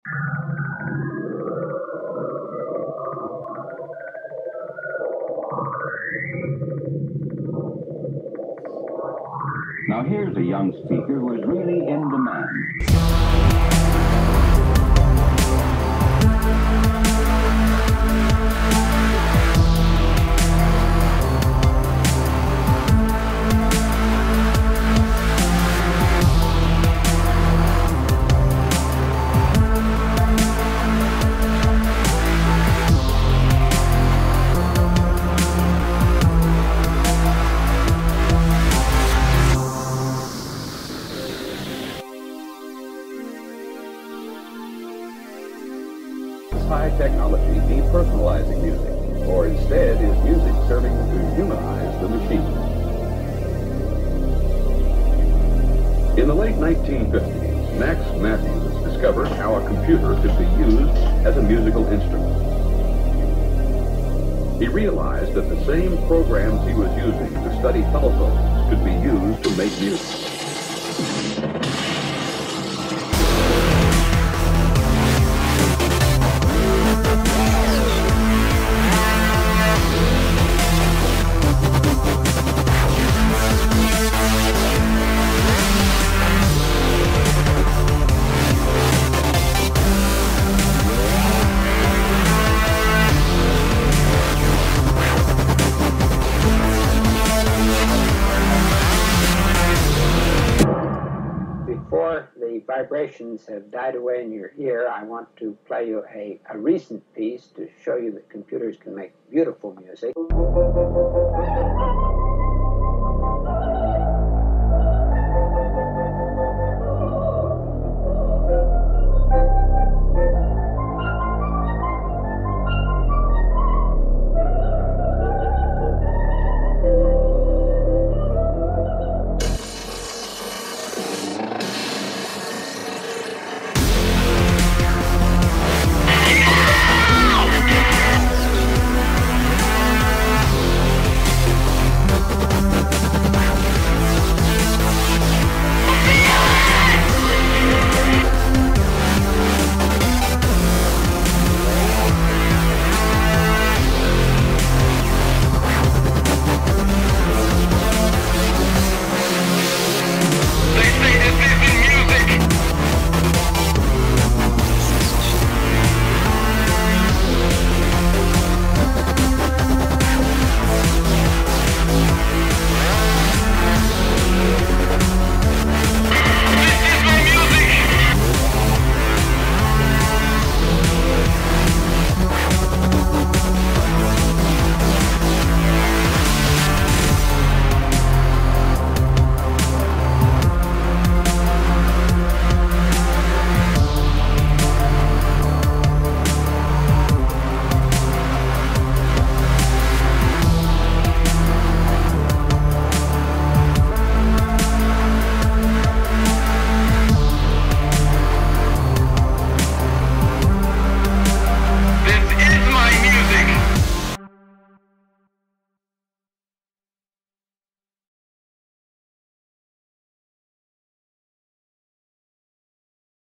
Now here's a young speaker who is really in demand. High technology depersonalizing music, or instead is music serving to humanize the machine. In the late 1950s, Max Matthews discovered how a computer could be used as a musical instrument. He realized that the same programs he was using to study telephones could be used to make music. Before the vibrations have died away in your ear, I want to play you a recent piece to show you that computers can make beautiful music.